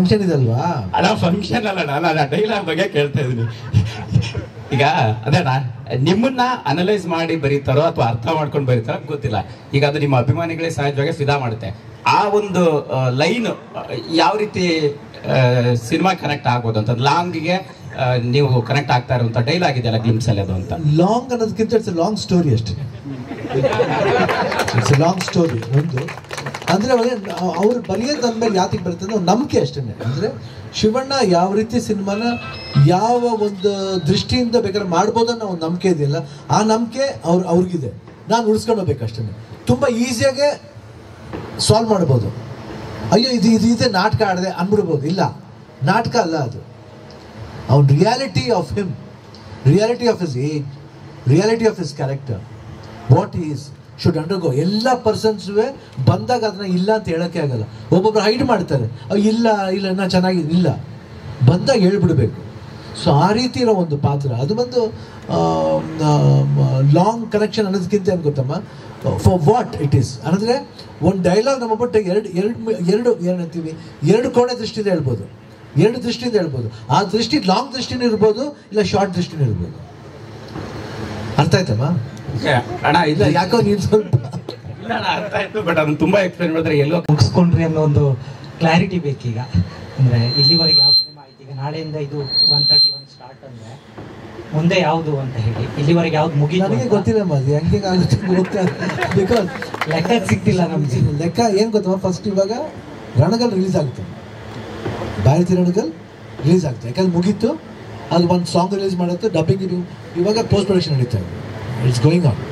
Function ಇದಲ್ವಾ? ಅಣ್ಣ function ಅಲ್ಲ, ನಾನು ಡೈಲಾಗ್ ಬಗ್ಗೆ ಕೇಳ್ತಾ ಇದೀನಿ. ಈಗ ಅದೇಣ್ಣ, ನಿಮ್ಮನ್ನ ಅನಲೈಸ್ ಮಾಡಿ ಬರೀತಾರೋ ಅಥವಾ ಅರ್ಥ ಮಾಡ್ಕೊಂಡು ಬರೀತಾರೋ ಗೊತ್ತಿಲ್ಲ. ಈಗ ಅದು ನಿಮ್ಮ ಅಭಿಮಾನಿಗಳೇ ಸಹಜವಾಗಿ ಫಿದಾ ಮಾಡುತ್ತೆ. ಆ ಒಂದು ಲೈನ್ ಯಾವ ರೀತಿ ಸಿನಿಮಾ ಕನೆಕ್ಟ್ ಆಗ್ಬೋದು ಅಂತ, ಲಾಂಗ್ಗೆ ನೀವು ಕನೆಕ್ಟ್ ಆಗ್ತಾ ಇರುವಂತ ಡೈಲಾಗ್ ಇದೆಯಲ್ಲ ಗ್ಲಿಮ್ಸ್ ಅಲ್ಲಿ, ಅದು ಅಂತ ಲಾಂಗ್ ಅನ್ನೋದಕ್ಕಿಂತ ಇಟ್ಸ್ ಲಾಂಗ್ ಸ್ಟೋರಿ ಅಷ್ಟೇ. It's long story. ಒಂದು ಅಂದ್ರೆ ಅವ್ರು ಬರೆಯೋದು ಅಂದ್ಮೇಲೆ ಯಾತಿಗೆ ಬರುತ್ತೆ ಅಂದ್ರೆ ನಂಬಿಕೆ ಅಷ್ಟೇ. ಅಂದ್ರೆ ಶಿವಣ್ಣ ಯಾವ ರೀತಿ ಸಿನಿಮಾನ ಯಾವ ಒಂದು ದೃಷ್ಟಿಯಿಂದ ಬೇಕಾದ್ರೆ ಮಾಡ್ಬೋದು ಅನ್ನೋ ಒಂದು ನಂಬಿಕೆ ಇದೆಯಲ್ಲ, ಆ ನಂಬಿಕೆ ಅವ್ರಿಗಿದೆ. ನಾನು ಉಳಿಸ್ಕೊಂಡು ಹೋಗ್ಬೇಕಷ್ಟೇ. ತುಂಬ ಈಸಿಯಾಗೆ ಸಾಲ್ವ್ ಮಾಡ್ಬೋದು. ಅಯ್ಯೋ ಇದೆ ನಾಟಕ ಆಡಿದೆ ಅಂದ್ಬಿಡ್ಬೋದು. ಇಲ್ಲ, ನಾಟಕ ಅಲ್ಲ ಅದು. ಅವ್ನ reality of him, reality of his age, reality of his character, what is should undergo. ಎಲ್ಲ ಪರ್ಸನ್ಸ್ವೇ ಬಂದಾಗ ಅದನ್ನ ಇಲ್ಲ ಅಂತ ಹೇಳೋಕ್ಕೆ ಆಗಲ್ಲ. ಒಬ್ಬೊಬ್ರು ಹೈಡ್ ಮಾಡ್ತಾರೆ, ಇಲ್ಲ ನಾ ಚೆನ್ನಾಗಿದೆ, ಇಲ್ಲ ಬಂದಾಗ ಹೇಳ್ಬಿಡ್ಬೇಕು. ಸೊ ಆ ರೀತಿ ಇರೋ ಒಂದು ಪಾತ್ರ ಅದು ಬಂದು ಲಾಂಗ್ ಕನೆಕ್ಷನ್ ಅನ್ನೋದಕ್ಕಿಂತ ಏನು ಗೊತ್ತಮ್ಮ, ಫಾರ್ ವಾಟ್ ಇಟ್ ಈಸ್ ಅಂದರೆ ಒಂದು ಡೈಲಾಗ್ ನಮ್ಮ ಒಬ್ಬಟ್ಟು ಎರಡು ಏನಂತೀವಿ, ಎರಡು ಕೋಣೆ ದೃಷ್ಟಿಯಿಂದ ಹೇಳ್ಬೋದು, ಎರಡು ದೃಷ್ಟಿಯಿಂದ ಹೇಳ್ಬೋದು. ಆ ದೃಷ್ಟಿ ಲಾಂಗ್ ದೃಷ್ಟಿನೂ ಇರ್ಬೋದು, ಇಲ್ಲ ಶಾರ್ಟ್ ದೃಷ್ಟಿನೂ ಇರ್ಬೋದು. ಅರ್ಥ ಆಯ್ತಮ್ಮ? ಅಣ್ಣ ಇಲ್ಲ, ಯಾಕೋ ನೀನು ಸ್ವಲ್ಪ ಇಲ್ಲ ಅಣ್ಣ ಅರ್ಥ ಆಯ್ತು, ಬಟ್ ಅದನ್ನ ತುಂಬಾ ಎಕ್ಸ್ಪ್ಲೇನ್ ಮಾಡಿದ್ರೆ ಎಲ್ಲೋ ಮುಗಿಸ್ಕೊಂಡ್ರಿ ಅನ್ನೋ ಒಂದು ಕ್ಲಾರಿಟಿ ಬೇಕೀಗ. ಅಂದರೆ ಇಲ್ಲಿವರೆಗೆ ಯಾವ ಸಿನಿಮಾ ಆಯ್ತು, ಈಗ ನಾಳೆಯಿಂದ ಇದು 131 ಸ್ಟಾರ್ಟ್ ಅಂದರೆ ಮುಂದೆ ಯಾವುದು ಅಂತ ಹೇಳಿ, ಇಲ್ಲಿವರೆಗೆ ಯಾವ್ದು ಮುಗಿದು ನನಗೆ ಗೊತ್ತಿಲ್ಲ ಮದಿ ಹೆಂಗೆ ಆಗುತ್ತೆ ಗೊತ್ತಿಲ್ಲ. ಬಿಕಾಸ್ ಲೆಕ್ಕ ಸಿಗ್ತಿಲ್ಲ ನಮ್ಗೆ. ಲೆಕ್ಕ ಏನು ಗೊತ್ತಮ್ಮ, ಫಸ್ಟ್ ಇವಾಗ ರಣಗಲ್ ರಿಲೀಸ್ ಆಗುತ್ತೆ, ಭಾರತೀಯ ರಣಗಲ್ ರಿಲೀಸ್ ಆಗುತ್ತೆ. ಯಾಕಂದ್ರೆ ಮುಗೀತು, ಅದು ಒಂದು ಸಾಂಗ್ ರಿಲೀಸ್ ಮಾಡುತ್ತೆ, ಡಬ್ಬಿಂಗ್ ಇವಾಗ ಪೋಸ್ಟ್ ಪ್ರೊಡಕ್ಷನ್ ನಡೀತಾ ಇದೆ. ಇಟ್ಸ್ ಗೋಯಿಂಗ್ ಆನ್,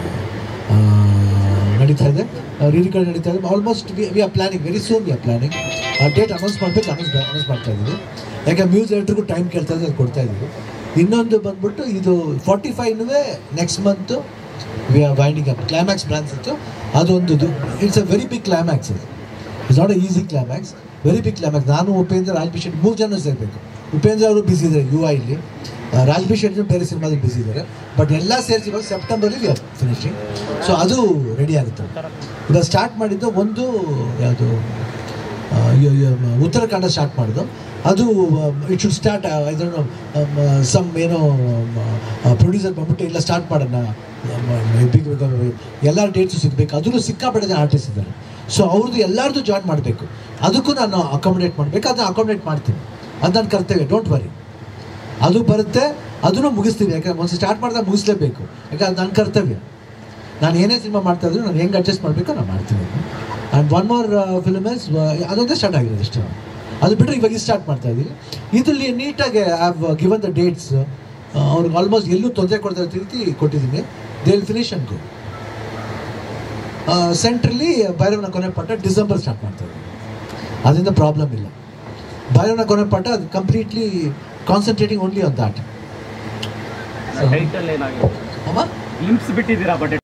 ನಡೀತಾ ಇದೆ, ರಿಕಾರ್ಡ್ ನಡೀತಾ ಇದೆ. Almost we are planning, very soon we are planning. Date announce ಮಾಡಬೇಕು, ಅನೌನ್ಸ್ ಮಾಡ್ತಾ ಇದ್ದೀವಿ. ಯಾಕೆ ಮ್ಯೂಸಿಕ್ ಡೈರೆಕ್ಟ್ರಿಗೂ ಟೈಮ್ ಕೇಳ್ತಾ ಇದ್ದೀವಿ, ಅದು ಕೊಡ್ತಾ ಇದ್ದೀವಿ. ಇನ್ನೊಂದು ಬಂದ್ಬಿಟ್ಟು ಇದು 45 next month we are winding up. Climax plans ಇತ್ತು, ಅದೊಂದು it's a very big climax. It's not a easy climax, very big climax. ನಾನು ಉಪೇಂದ್ರ, ರಾಜ್ಬಿ ಶೆಟ್ಟಿ 3 ಜನ ಸೇರಬೇಕು. ಉಪೇಂದ್ರ ಅವರು ಬ್ಯುಸಿ ಇದ್ದಾರೆ UI ಇಲ್ಲಿ, ರಾಜ್ಬಿ ಶೆಟ್ಟಿ ಬೇರೆ ಸಿನಿಮಾದಲ್ಲಿ ಬ್ಯುಸಿ ಇದ್ದಾರೆ. ಬಟ್ ಎಲ್ಲ ಸೇರಿಸಿ ಇವಾಗ ಸೆಪ್ಟೆಂಬರಲ್ಲಿ ವಿ ಆರ್ ಫಿನಿಶಿಂಗ್. ಸೊ ಅದು ರೆಡಿ ಆಗುತ್ತೆ. ಇವಾಗ ಸ್ಟಾರ್ಟ್ ಮಾಡಿದ್ದು ಒಂದು ಯಾವುದು ಉತ್ತರಾಖಂಡ ಸ್ಟಾರ್ಟ್ ಮಾಡಿದ್ದು. ಅದು ಇಟ್ ಶುಡ್ ಸ್ಟಾರ್ಟ್ ಇದನ್ನು ಸಮ್ ಏನೋ ಪ್ರೊಡ್ಯೂಸರ್ ಬಂದ್ಬಿಟ್ಟು ಇಲ್ಲ ಸ್ಟಾರ್ಟ್ ಮಾಡೋಣ, ಎಲ್ಲ ಡೇಟ್ಸು ಸಿಗಬೇಕು. ಅದನ್ನು ಸಿಕ್ಕಾಪಟ್ಟೆ ಆರ್ಟಿಸ್ಟ್ ಇದ್ದಾರೆ. ಸೊ ಅವ್ರದ್ದು ಎಲ್ಲರದ್ದು ಜಾಯಿನ್ ಮಾಡಬೇಕು. ಅದಕ್ಕೂ ನಾನು ಅಕಾಮಿಡೇಟ್ ಮಾಡಬೇಕು, ಅದನ್ನ ಅಕಾಮಿಡೇಟ್ ಮಾಡ್ತೀನಿ. ಅದು ನನ್ನ ಕರ್ತವ್ಯ, ಡೋಂಟ್ ವರಿ. ಅದು ಬರುತ್ತೆ, ಅದನ್ನು ಮುಗಿಸ್ತೀವಿ. ಯಾಕಂದ್ರೆ ಒಂದು ಸ್ಟಾರ್ಟ್ ಮಾಡಿದಾಗ ಮುಗಿಸ್ಲೇಬೇಕು. ಯಾಕಂದ್ರೆ ಅದು ನನ್ನ ಕರ್ತವ್ಯ. ನಾನು ಏನೇ ಸಿನಿಮಾ ಮಾಡ್ತಾ ಇದ್ರು ನಾನು ಹೆಂಗೆ ಅಡ್ಜಸ್ಟ್ ಮಾಡಬೇಕು ನಾನು ಮಾಡ್ತೀನಿ. And one more film is ಅದೊಂದೇ ಸ್ಟಾರ್ಟ್ ಆಗಿರೋದು ಇಷ್ಟ. ಅದು ಬಿಟ್ಟರೆ ಇವಾಗ ಸ್ಟಾರ್ಟ್ ಮಾಡ್ತಾ ಇದ್ದೀವಿ. ಇದರಲ್ಲಿ ನೀಟಾಗಿ I have given the dates. ಅವ್ರಿಗೆ ಆಲ್ಮೋಸ್ಟ್ ಎಲ್ಲೂ ತೊಂದರೆ ಕೊಡ್ತಾ ರೀತಿ ಕೊಟ್ಟಿದ್ದೀನಿ. They will finish and go. ಸೆಂಟ್ರಲ್ಲಿ ಭೈರವನ ಕೊನೆ ಪಾಠ ಡಿಸೆಂಬರ್ ಸ್ಟಾರ್ಟ್ ಮಾಡ್ತಾ ಇದ್ದೀವಿ. ಅದರಿಂದ ಪ್ರಾಬ್ಲಮ್ ಇಲ್ಲ. ಭೈರವನ ಕೊನೆ ಪಾಠ ಅದು completely concentrating only on that. ಅಮ್ಮ